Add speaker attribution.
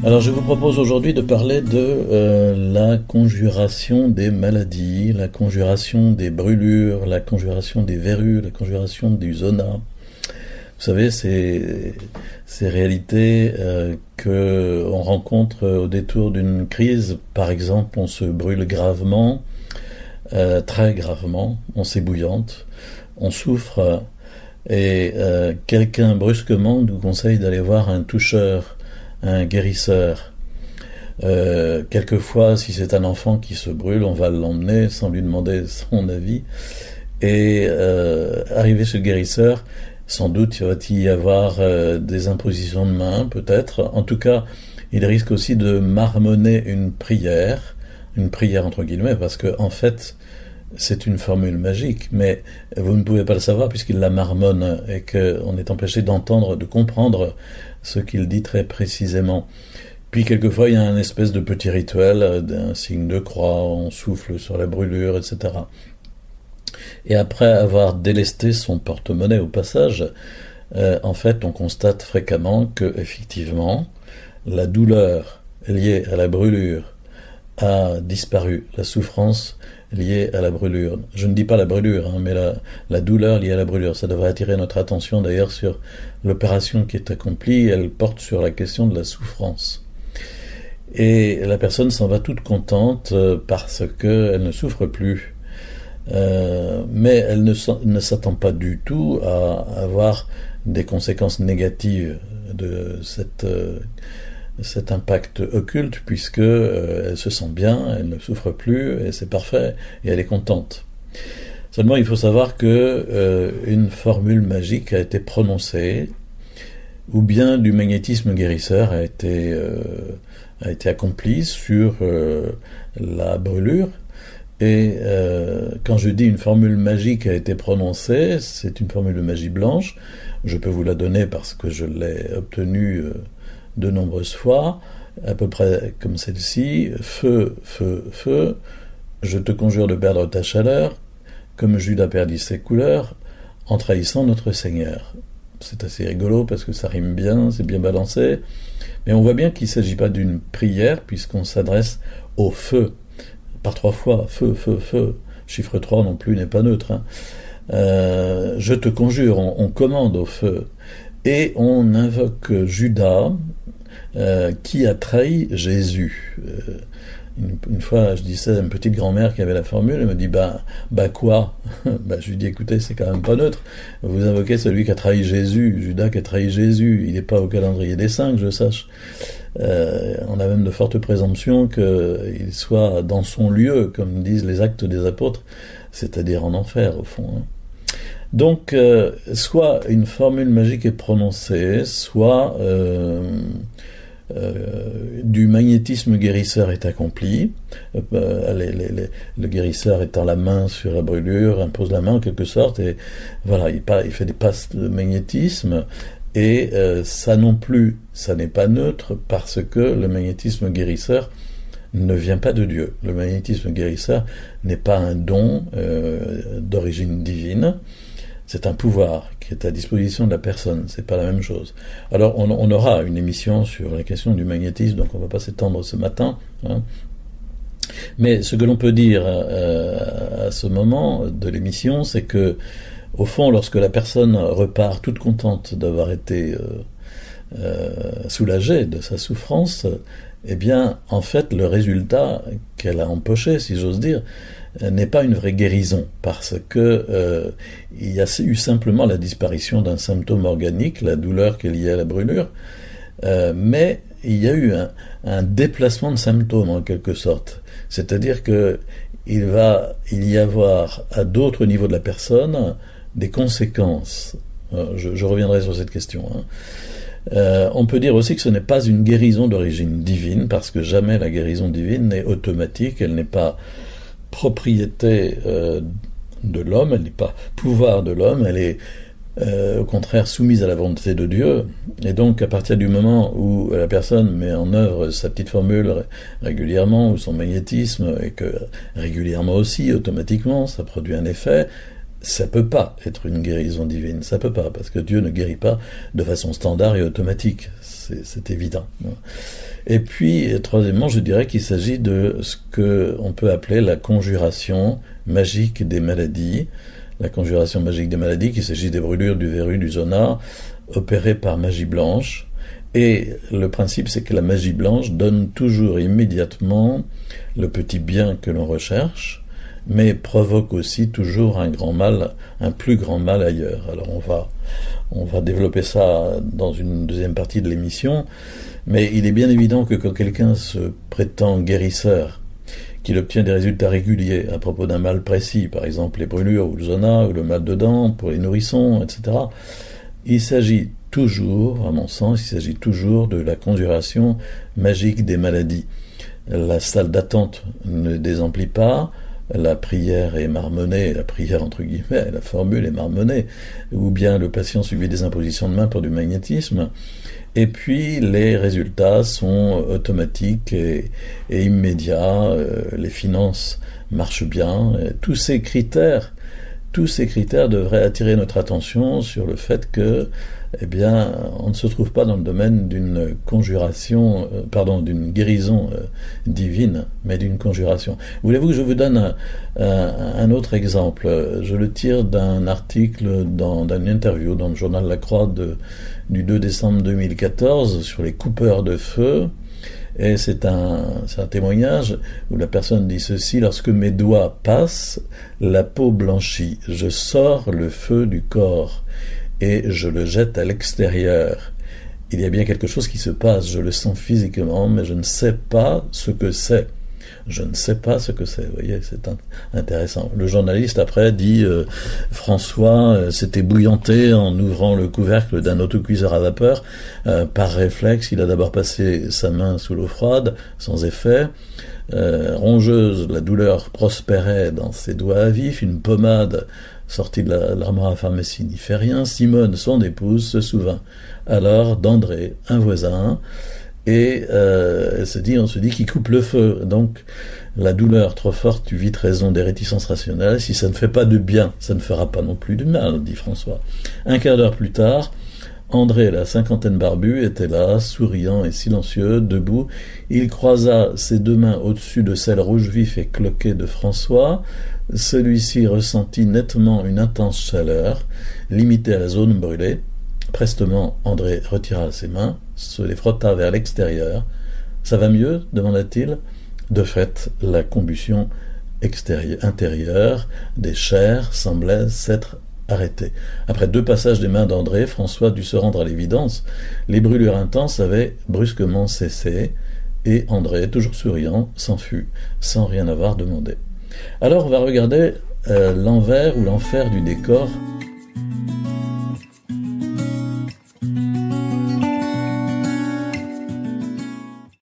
Speaker 1: Alors je vous propose aujourd'hui de parler de la conjuration des maladies, la conjuration des brûlures, la conjuration des verrues, la conjuration du zona. Vous savez, ces réalités que on rencontre au détour d'une crise. Par exemple, on se brûle gravement, très gravement, on s'ébouillante, on souffre et quelqu'un brusquement nous conseille d'aller voir un toucheur, un guérisseur. Quelquefois, si c'est un enfant qui se brûle, on va l'emmener sans lui demander son avis. Et arrivé chez le guérisseur, sans doute il va y avoir des impositions de main, peut-être. En tout cas, il risque aussi de marmonner une prière entre guillemets, parce que en fait, c'est une formule magique, mais vous ne pouvez pas le savoir puisqu'il la marmonne et qu'on est empêché d'entendre, de comprendre ce qu'il dit très précisément. Puis quelquefois, il y a un espèce de petit rituel, d'un signe de croix, on souffle sur la brûlure, etc. Et après avoir délesté son porte-monnaie au passage, en fait, on constate fréquemment que, effectivement, la douleur liée à la brûlure a disparu, la souffrance liée à la brûlure. Je ne dis pas la brûlure, mais la douleur liée à la brûlure. Ça devrait attirer notre attention d'ailleurs sur l'opération qui est accomplie. Elle porte sur la question de la souffrance. Et la personne s'en va toute contente parce qu'elle ne souffre plus. Mais elle ne s'attend pas du tout à avoir des conséquences négatives de cet impact occulte, puisque elle se sent bien, elle ne souffre plus, et c'est parfait, et elle est contente. Seulement, il faut savoir que une formule magique a été prononcée, ou bien du magnétisme guérisseur a été accompli sur la brûlure. Et quand je dis une formule magique a été prononcée, c'est une formule de magie blanche. Je peux vous la donner parce que je l'ai obtenue de nombreuses fois, à peu près comme celle-ci. Feu, feu, feu, je te conjure de perdre ta chaleur, comme Judas perdit ses couleurs, en trahissant notre Seigneur. C'est assez rigolo parce que ça rime bien, c'est bien balancé, mais on voit bien qu'il ne s'agit pas d'une prière puisqu'on s'adresse au feu, par 3 fois, feu, feu, feu. Chiffre 3 non plus n'est pas neutre. Je te conjure, on commande au feu. Et on invoque Judas qui a trahi Jésus. Une fois, je disais à une petite grand-mère qui avait la formule, elle me dit bah quoi je lui dis écoutez, c'est quand même pas neutre. Vous invoquez celui qui a trahi Jésus, Judas qui a trahi Jésus. Il n'est pas au calendrier des saints, que je sache. On a même de fortes présomptions qu'il soit dans son lieu, comme disent les Actes des Apôtres, c'est-à-dire en enfer au fond. Donc, soit une formule magique est prononcée, soit du magnétisme guérisseur est accompli. Le guérisseur étend la main sur la brûlure, impose la main en quelque sorte, et voilà, il fait des passes de magnétisme. Et ça non plus, ça n'est pas neutre parce que le magnétisme guérisseur ne vient pas de Dieu. Le magnétisme guérisseur n'est pas un don d'origine divine. C'est un pouvoir qui est à disposition de la personne, c'est pas la même chose. Alors on aura une émission sur la question du magnétisme, donc on va pas s'étendre ce matin. Mais ce que l'on peut dire à ce moment de l'émission, c'est que au fond, lorsque la personne repart toute contente d'avoir été soulagée de sa souffrance, eh bien, en fait, le résultat qu'elle a empoché, si j'ose dire, n'est pas une vraie guérison, parce que il y a eu simplement la disparition d'un symptôme organique, la douleur qui est liée à la brûlure, mais il y a eu un déplacement de symptômes en quelque sorte. C'est-à-dire que il va y avoir à d'autres niveaux de la personne des conséquences. Je reviendrai sur cette question. On peut dire aussi que ce n'est pas une guérison d'origine divine, parce que jamais la guérison divine n'est automatique, elle n'est pas propriété de l'homme, elle n'est pas pouvoir de l'homme, elle est au contraire soumise à la volonté de Dieu. Et donc à partir du moment où la personne met en œuvre sa petite formule régulièrement, ou son magnétisme, et que régulièrement aussi, automatiquement, ça produit un effet, ça peut pas être une guérison divine, ça peut pas, parce que Dieu ne guérit pas de façon standard et automatique. c'est évident. Et puis, troisièmement, je dirais qu'il s'agit de ce qu'on peut appeler la conjuration magique des maladies. La conjuration magique des maladies, qu'il s'agit des brûlures, du verrue, du zona, opérées par magie blanche. Et le principe, c'est que la magie blanche donne toujours immédiatement le petit bien que l'on recherche, mais provoque aussi toujours un grand mal, un plus grand mal ailleurs. Alors on va développer ça dans une deuxième partie de l'émission, mais il est bien évident que quand quelqu'un se prétend guérisseur, qu'il obtient des résultats réguliers à propos d'un mal précis, par exemple les brûlures ou le zona ou le mal de dents pour les nourrissons, etc., il s'agit toujours, à mon sens, il s'agit toujours de la conjuration magique des maladies. La salle d'attente ne désemplit pas, la prière est marmonnée, la prière entre guillemets, la formule est marmonnée, ou bien le patient subit des impositions de main pour du magnétisme, et puis les résultats sont automatiques et immédiats, les finances marchent bien, tous ces critères devraient attirer notre attention sur le fait que, eh bien, on ne se trouve pas dans le domaine d'une conjuration, d'une guérison divine, mais d'une conjuration. Voulez-vous que je vous donne un autre exemple? Je le tire d'un article, d'une interview dans le journal La Croix du 2 décembre 2014 sur les coupeurs de feu. Et c'est un témoignage où la personne dit ceci: lorsque mes doigts passent, la peau blanchit, je sors le feu du corps et je le jette à l'extérieur. Il y a bien quelque chose qui se passe, je le sens physiquement, mais je ne sais pas ce que c'est. Je ne sais pas ce que c'est, vous voyez, c'est intéressant. Le journaliste après dit François s'était bouillanté en ouvrant le couvercle d'un autocuiseur à vapeur. Par réflexe, il a d'abord passé sa main sous l'eau froide, sans effet. Rongeuse, la douleur prospérait dans ses doigts à vif, une pommade sortie de l'armoire à pharmacie n'y fait rien. Simone, son épouse, se souvint alors d'André, un voisin, et on se dit qu'il coupe le feu. Donc la douleur trop forte, tu vite raison des réticences rationnelles. Si ça ne fait pas de bien, ça ne fera pas non plus de mal, dit François. Un quart d'heure plus tard, André, la cinquantaine barbue, était là, souriant et silencieux, debout. Il croisa ses deux mains au-dessus de celles rouge vif et cloquées de François. Celui-ci ressentit nettement une intense chaleur, limitée à la zone brûlée. Prestement, André retira ses mains, se les frotta vers l'extérieur. « Ça va mieux ?» demanda-t-il. De fait, la combustion intérieure des chairs semblait s'être arrêtée. Après 2 passages des mains d'André, François dut se rendre à l'évidence. Les brûlures intenses avaient brusquement cessé, et André, toujours souriant, s'enfuit, sans rien avoir demandé. Alors on va regarder l'envers ou l'enfer du décor.